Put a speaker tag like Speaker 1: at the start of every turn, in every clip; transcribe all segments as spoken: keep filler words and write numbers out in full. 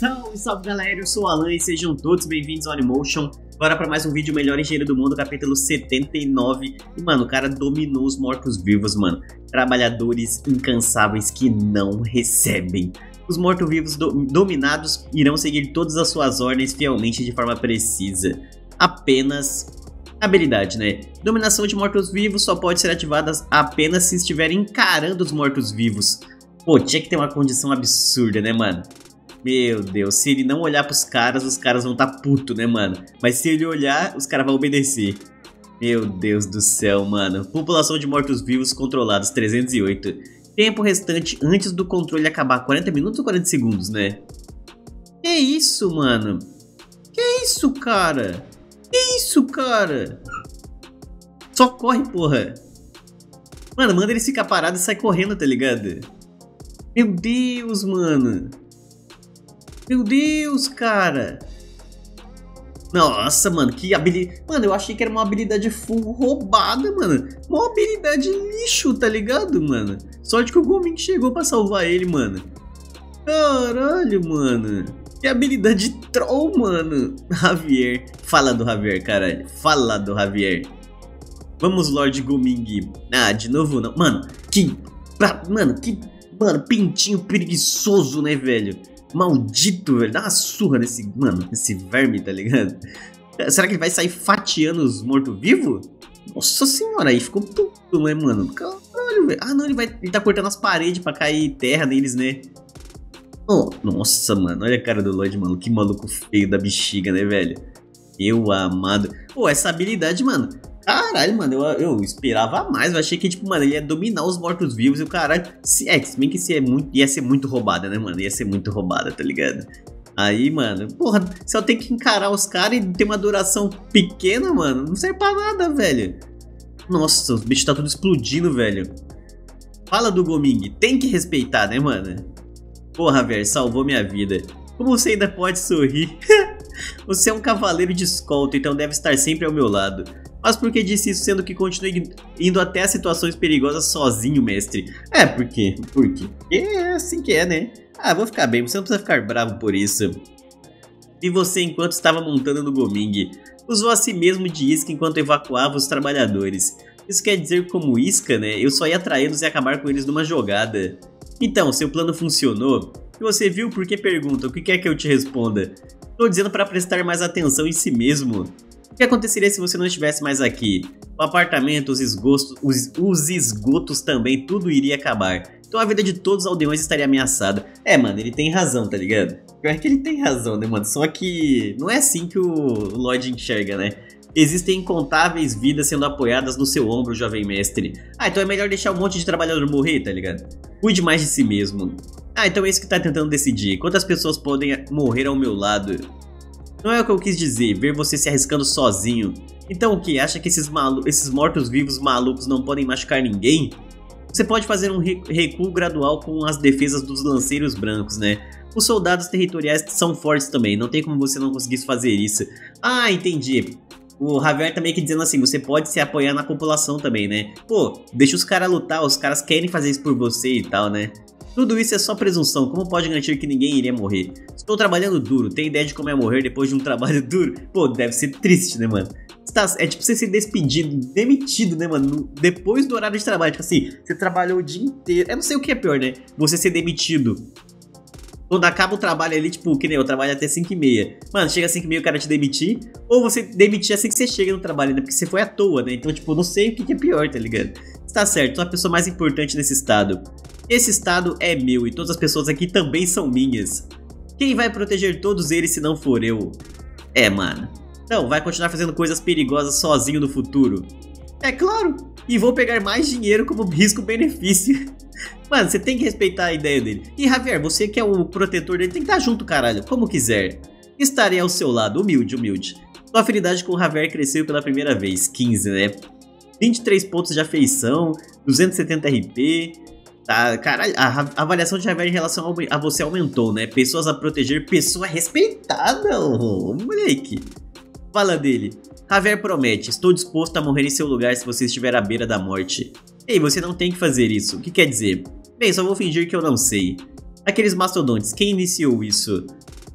Speaker 1: Salve, salve galera, eu sou o Alan e sejam todos bem-vindos ao Animotion. Bora pra mais um vídeo Melhor Engenheiro do Mundo, capítulo setenta e nove. E mano, o cara dominou os mortos-vivos, mano. Trabalhadores incansáveis que não recebem. Os mortos-vivos do dominados irão seguir todas as suas ordens fielmente de forma precisa. Apenas habilidade, né? Dominação de mortos-vivos só pode ser ativada apenas se estiver encarando os mortos-vivos. Pô, tinha que ter uma condição absurda, né, mano? Meu Deus, se ele não olhar pros caras, os caras vão tá puto, né, mano? Mas se ele olhar, os caras vão obedecer. Meu Deus do céu, mano. População de mortos-vivos controlados, trezentos e oito. Tempo restante antes do controle acabar, quarenta minutos ou quarenta segundos, né? Que isso, mano? Que isso, cara? Que isso, cara? Só corre, porra. Mano, manda ele ficar parado e sai correndo, tá ligado? Meu Deus, mano. Meu Deus, cara. Nossa, mano, que habilidade. Mano, eu achei que era uma habilidade full roubada, mano. Uma habilidade lixo, tá ligado, mano? Sorte que o Gomin chegou pra salvar ele, mano. Caralho, mano. Que habilidade troll, mano. Javier. Fala do Javier, caralho. Fala do Javier. Vamos, Lord Goming. Ah, de novo não. Mano, que... Mano, que... Mano, pintinho preguiçoso, né, velho? Maldito, velho. Dá uma surra nesse, mano, nesse verme, tá ligado? Será que ele vai sair fatiando os mortos-vivos? Nossa senhora, aí ficou puto, né, mano? Caralho, velho. Ah, não, ele vai. Ele tá cortando as paredes pra cair terra neles, né? Oh, nossa, mano. Olha a cara do Lloyd, mano. Que maluco feio da bexiga, né, velho? Eu amado. Pô, essa habilidade, mano. Caralho, mano, eu, eu esperava mais. Eu achei que, tipo, mano, ele ia dominar os mortos-vivos e o caralho. Se, é, se bem que se é muito, ia ser muito roubada, né, mano? Ia ser muito roubada, tá ligado? Aí, mano, porra, se eu tenho que encarar os caras e ter uma duração pequena, mano, não serve pra nada, velho. Nossa, os bichos tá tudo explodindo, velho. Fala do Goming, tem que respeitar, né, mano? Porra, velho, salvou minha vida. Como você ainda pode sorrir? Você é um cavaleiro de escolta, então deve estar sempre ao meu lado. Mas por que disse isso, sendo que continue indo até as situações perigosas sozinho, mestre? É, por quê? Por quê? É assim que é, né? Ah, vou ficar bem, você não precisa ficar bravo por isso. E você, enquanto estava montando no Goming, usou a si mesmo de isca enquanto evacuava os trabalhadores. Isso quer dizer, como isca, né? Eu só ia atraí-los e acabar com eles numa jogada. Então, seu plano funcionou? E você viu por que pergunta? O que quer que eu te responda? Tô dizendo para prestar mais atenção em si mesmo. O que aconteceria se você não estivesse mais aqui? O apartamento, os esgotos, os, os esgotos também, tudo iria acabar. Então a vida de todos os aldeões estaria ameaçada. É, mano, ele tem razão, tá ligado? Pior que ele tem razão, né, mano? Só que não é assim que o Lloyd enxerga, né? Existem incontáveis vidas sendo apoiadas no seu ombro, jovem mestre. Ah, então é melhor deixar um monte de trabalhador morrer, tá ligado? Cuide mais de si mesmo. Ah, então é isso que tá tentando decidir. Quantas pessoas podem morrer ao meu lado? Não é o que eu quis dizer, ver você se arriscando sozinho. Então o que? Acha que esses, malu esses mortos-vivos malucos não podem machucar ninguém? Você pode fazer um recuo gradual com as defesas dos lanceiros brancos, né? Os soldados territoriais são fortes também, não tem como você não conseguir fazer isso. Ah, entendi. O Javier também aqui dizendo assim, você pode se apoiar na população também, né? Pô, deixa os caras lutar, os caras querem fazer isso por você e tal, né? Tudo isso é só presunção, como pode garantir que ninguém iria morrer? Estou trabalhando duro, tem ideia de como é morrer depois de um trabalho duro? Pô, deve ser triste, né, mano? É tipo você ser despedido, demitido, né, mano? Depois do horário de trabalho, tipo assim, você trabalhou o dia inteiro. Eu não sei o que é pior, né? Você ser demitido. Quando acaba o trabalho ali, tipo, que nem eu trabalho até cinco e meia. Mano, chega às cinco e meia o cara te demitir. Ou você demitir assim que você chega no trabalho, né? Porque você foi à toa, né? Então, tipo, não sei o que é pior, tá ligado? Está certo, sou a pessoa mais importante nesse estado. Esse estado é meu e todas as pessoas aqui também são minhas. Quem vai proteger todos eles se não for eu? É, mano. Não, vai continuar fazendo coisas perigosas sozinho no futuro? É claro. E vou pegar mais dinheiro como risco-benefício. Mano, você tem que respeitar a ideia dele. E Javier, você que é o protetor dele, tem que estar junto, caralho. Como quiser. Estarei ao seu lado, humilde, humilde. Sua afinidade com o Javier cresceu pela primeira vez, quinze, né? vinte e três pontos de afeição, duzentos e setenta R P... Tá, caralho, a, a avaliação de Javier em relação ao, a você aumentou, né? Pessoas a proteger, pessoa respeitada, ô, moleque. Fala dele. Javier promete, estou disposto a morrer em seu lugar se você estiver à beira da morte. Ei, você não tem que fazer isso. O que quer dizer? Bem, só vou fingir que eu não sei. Aqueles mastodontes, quem iniciou isso?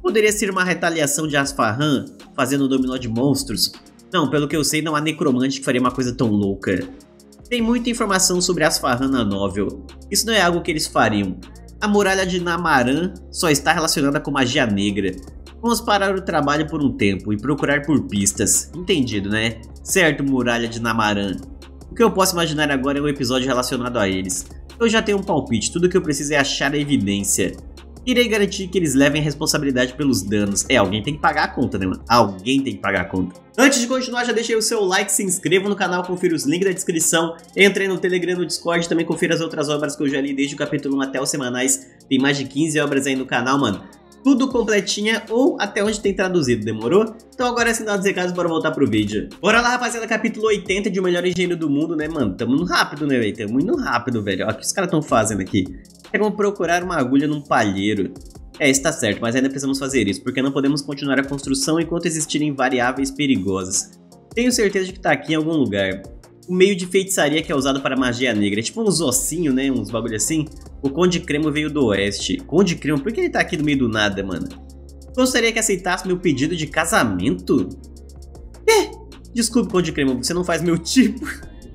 Speaker 1: Poderia ser uma retaliação de Asfahan, fazendo um dominó de monstros? Não, pelo que eu sei, não há necromante que faria uma coisa tão louca. Tem muita informação sobre Asfahan na novel. Isso não é algo que eles fariam. A muralha de Namaran só está relacionada com magia negra. Vamos parar o trabalho por um tempo e procurar por pistas. Entendido, né? Certo, muralha de Namaran. O que eu posso imaginar agora é um episódio relacionado a eles. Eu já tenho um palpite, tudo que eu preciso é achar a evidência. Irei garantir que eles levem a responsabilidade pelos danos. É, alguém tem que pagar a conta, né, mano? Alguém tem que pagar a conta. Antes de continuar, já deixei o seu like, se inscreva no canal, confira os links da descrição. Entre no Telegram, no Discord, também confira as outras obras que eu já li desde o capítulo um até os semanais. Tem mais de quinze obras aí no canal, mano. Tudo completinha ou até onde tem traduzido, demorou? Então agora, sem dar os recados, bora voltar pro vídeo. Bora lá, rapaziada, capítulo oitenta de O Melhor Engenheiro do Mundo, né, mano? Tamo indo rápido, né, velho? Tamo indo rápido, velho. Olha o que os caras tão fazendo aqui. Queremos procurar uma agulha num palheiro. É, isso tá certo, mas ainda precisamos fazer isso, porque não podemos continuar a construção enquanto existirem variáveis perigosas. Tenho certeza de que tá aqui em algum lugar. O meio de feitiçaria que é usado para magia negra, é tipo uns ossinhos, né, uns bagulho assim. O Conde Cremo veio do oeste. Conde Cremo, por que ele tá aqui no meio do nada, mano? Gostaria que aceitasse meu pedido de casamento? É, desculpe, Conde Cremo, você não faz meu tipo.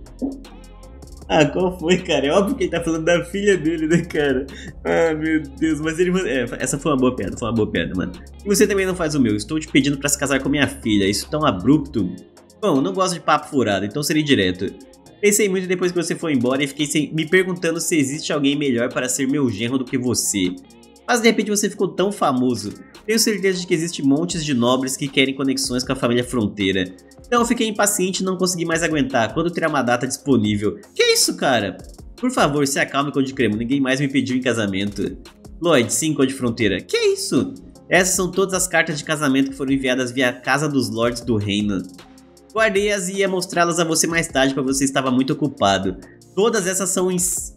Speaker 1: Ah, qual foi, cara? É óbvio que ele tá falando da filha dele, né, cara? Ah, meu Deus, mas ele... É, essa foi uma boa piada, foi uma boa piada, mano. E você também não faz o meu, estou te pedindo pra se casar com minha filha, isso tão abrupto. Bom, não gosto de papo furado, então serei direto. Pensei muito depois que você foi embora e fiquei sem... me perguntando se existe alguém melhor para ser meu genro do que você. Mas de repente você ficou tão famoso. Tenho certeza de que existem montes de nobres que querem conexões com a família Fronteira. Então eu fiquei impaciente e não consegui mais aguentar. Quando terá uma data disponível? Que isso, cara? Por favor, se acalme, Conde Cremo. Ninguém mais me pediu em casamento. Lloyd, sim, Conde Fronteira. Que isso? Essas são todas as cartas de casamento que foram enviadas via Casa dos Lords do Reino. Guardei-as e ia mostrá-las a você mais tarde, porque você estava muito ocupado. Todas essas são ins...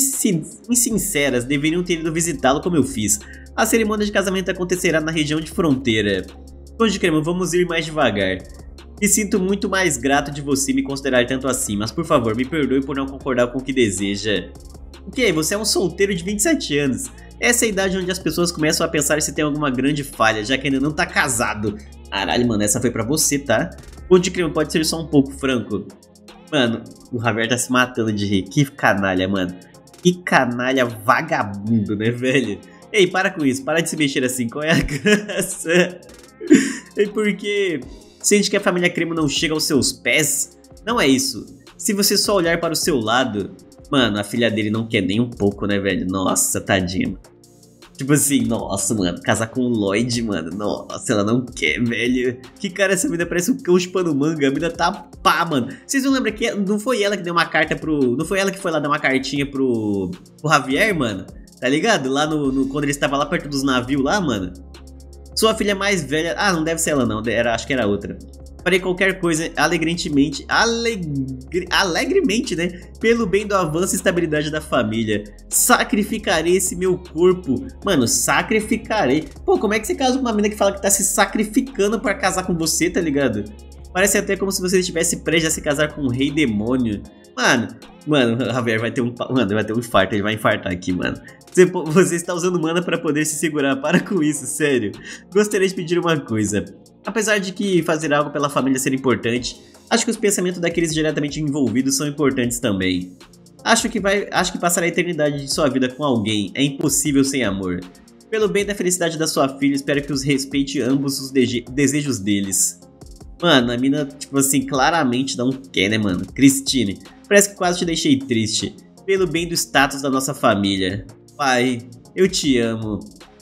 Speaker 1: insinceras, deveriam ter ido visitá-lo como eu fiz. A cerimônia de casamento acontecerá na região de Fronteira. Conde Cremo, vamos ir mais devagar. Me sinto muito mais grato de você me considerar tanto assim, mas por favor, me perdoe por não concordar com o que deseja. O que? Você é um solteiro de vinte e sete anos. Essa é a idade onde as pessoas começam a pensar se tem alguma grande falha, já que ainda não tá casado. Caralho, mano, essa foi pra você, tá? Conde Cremo, pode ser só um pouco franco. Mano, o Javier tá se matando de rir. Que canalha, mano. Que canalha vagabundo, né, velho? Ei, para com isso, para de se mexer assim, qual é a graça? É porque... sente que a família Cremo não chega aos seus pés? Não é isso. Se você só olhar para o seu lado... Mano, a filha dele não quer nem um pouco, né, velho? Nossa, tadinha. Tipo assim, nossa, mano, casar com o Lloyd, mano. Nossa, ela não quer, velho. Que cara, essa vida parece um cão chupando manga. A vida tá pá, mano. Vocês não lembram que não foi ela que deu uma carta pro... Não foi ela que foi lá dar uma cartinha pro... pro Javier, mano? Tá ligado? Lá no... no... quando ele estava lá perto dos navios lá, mano. Sua filha mais velha... Ah, não deve ser ela não, era, acho que era outra. Farei qualquer coisa alegremente, alegre, alegremente, né? Pelo bem do avanço e estabilidade da família. Sacrificarei esse meu corpo. Mano, sacrificarei. Pô, como é que você casa com uma mina que fala que tá se sacrificando pra casar com você, tá ligado? Parece até como se você estivesse prestes a se casar com um rei demônio. Mano, mano, o Javier vai ter um... Mano, vai ter um infarto, ele vai infartar aqui, mano. Você, você está usando mana pra poder se segurar, para com isso, sério. Gostaria de pedir uma coisa. Apesar de que fazer algo pela família ser importante, acho que os pensamentos daqueles diretamente envolvidos são importantes também. Acho que, vai, acho que passar a eternidade de sua vida com alguém é impossível sem amor. Pelo bem da felicidade da sua filha, espero que os respeite ambos os de desejos deles. Mano, a mina, tipo assim, claramente não quer, né, mano? Christine, parece que quase te deixei triste. Pelo bem do status da nossa família. Pai, eu te amo.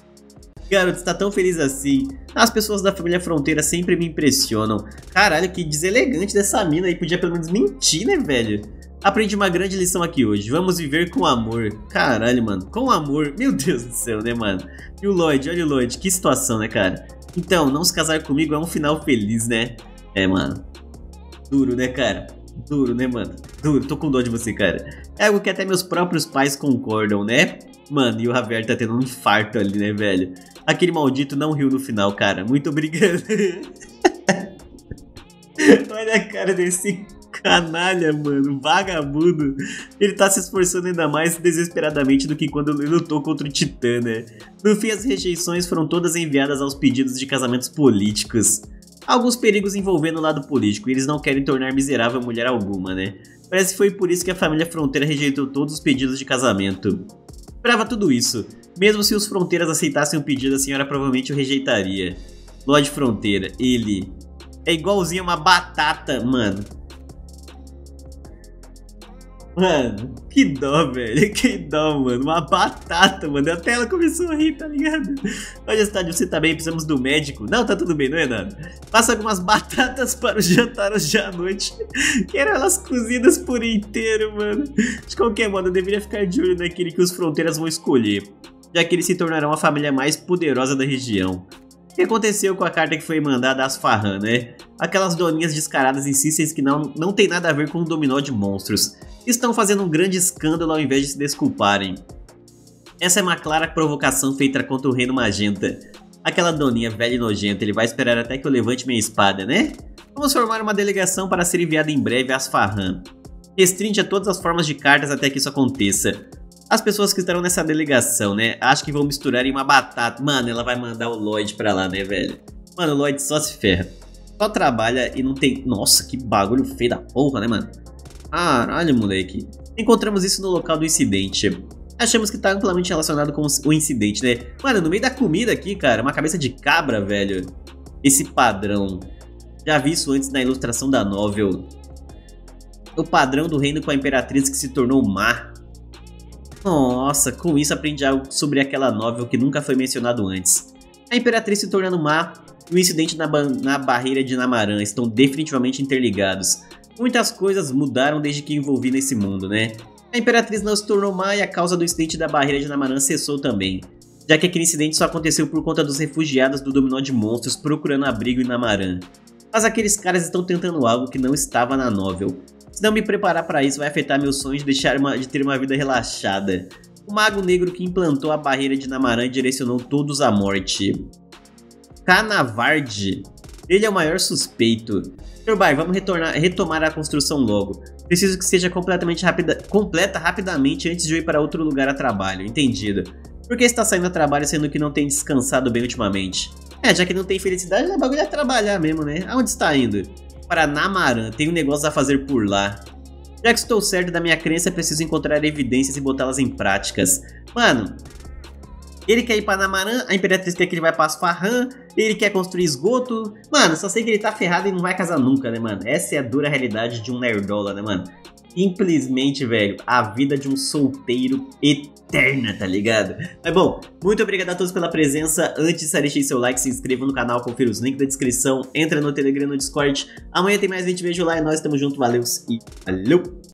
Speaker 1: Garoto, está tão feliz assim. As pessoas da família Fronteira sempre me impressionam. Caralho, que deselegante dessa mina aí. Podia pelo menos mentir, né, velho? Aprendi uma grande lição aqui hoje. Vamos viver com amor. Caralho, mano. Com amor. Meu Deus do céu, né, mano? E o Lloyd, olha o Lloyd. Que situação, né, cara? Então, não se casar comigo é um final feliz, né? É, mano. Duro, né, cara? Duro, né, mano? Duro. Tô com dó de você, cara. É algo que até meus próprios pais concordam, né? Mano, e o Javier tá tendo um infarto ali, né, velho? Aquele maldito não riu no final, cara. Muito obrigado. Olha a cara desse Canalha, mano, vagabundo. Ele tá se esforçando ainda mais desesperadamente do que quando ele lutou contra o Titã, né? No fim, as rejeições foram todas enviadas aos pedidos de casamentos políticos. Alguns perigos envolvendo o lado político, e eles não querem tornar miserável mulher alguma, né? Parece que foi por isso que a família Fronteira rejeitou todos os pedidos de casamento. Esperava tudo isso. Mesmo se os Fronteiras aceitassem o pedido, a senhora provavelmente o rejeitaria. Lorde Fronteira, ele é igualzinho a uma batata, mano. Mano, que dó, velho, que dó, mano, uma batata, mano, até ela começou a rir, tá ligado? Majestade, você tá bem? Precisamos do médico? Não, tá tudo bem, não é nada. Faça algumas batatas para o jantar hoje à noite. Quero elas cozidas por inteiro, mano. De qualquer modo, eu deveria ficar de olho naquele que os Fronteiras vão escolher, já que eles se tornarão a família mais poderosa da região. O que aconteceu com a carta que foi mandada às Farhan, né? Aquelas doninhas descaradas insistem que não, não tem nada a ver com o dominó de monstros. Estão fazendo um grande escândalo ao invés de se desculparem. Essa é uma clara provocação feita contra o Reino Magenta. Aquela doninha velha e nojenta, ele vai esperar até que eu levante minha espada, né? Vamos formar uma delegação para ser enviada em breve às Farhan. Restringe a todas as formas de cartas até que isso aconteça. As pessoas que estarão nessa delegação, né, acho que vão misturar em uma batata. Mano, ela vai mandar o Lloyd pra lá, né, velho? Mano, o Lloyd só se ferra. Só trabalha e não tem... Nossa, que bagulho feio da porra, né, mano? Caralho, moleque. Encontramos isso no local do incidente. Achamos que tá amplamente relacionado com o incidente, né? Mano, no meio da comida aqui, cara, uma cabeça de cabra, velho. Esse padrão. Já vi isso antes na ilustração da novel. O padrão do reino com a imperatriz que se tornou má. Nossa, com isso aprendi algo sobre aquela novel que nunca foi mencionado antes. A Imperatriz se tornando má e o incidente na, ba na barreira de Namaran estão definitivamente interligados. Muitas coisas mudaram desde que envolvi nesse mundo, né? A Imperatriz não se tornou má e a causa do incidente da barreira de Namaran cessou também, já que aquele incidente só aconteceu por conta dos refugiados do dominó de monstros procurando abrigo em Namaran. Mas aqueles caras estão tentando algo que não estava na novel. Se não me preparar para isso, vai afetar meu sonho de, deixar uma, de ter uma vida relaxada. O mago negro que implantou a barreira de Namaran direcionou todos à morte. Canavard. Ele é o maior suspeito. senhor Bai, vamos retornar, retomar a construção logo. Preciso que seja completamente rapida, completa rapidamente antes de eu ir para outro lugar a trabalho. Entendido. Por que está saindo a trabalho sendo que não tem descansado bem ultimamente? É, já que não tem felicidade, o bagulho é trabalhar mesmo, né? Aonde está indo? Para Namaran, tem um negócio a fazer por lá. Já que estou certo da minha crença, preciso encontrar evidências e botá-las em práticas. Mano, ele quer ir para Namaran, a Imperatriz quer que ele vai para Farhan, ele quer construir esgoto. Mano, só sei que ele tá ferrado e não vai casar nunca, né, mano? Essa é a dura realidade de um nerdola, né, mano? Simplesmente, velho, a vida de um solteiro eterna, tá ligado? Mas bom, muito obrigado a todos pela presença. Antes, deixem seu like, se inscreva no canal, confira os links da descrição, entra no Telegram, no Discord. Amanhã tem mais vídeo, vejo lá e nós estamos juntos, valeu e valeu!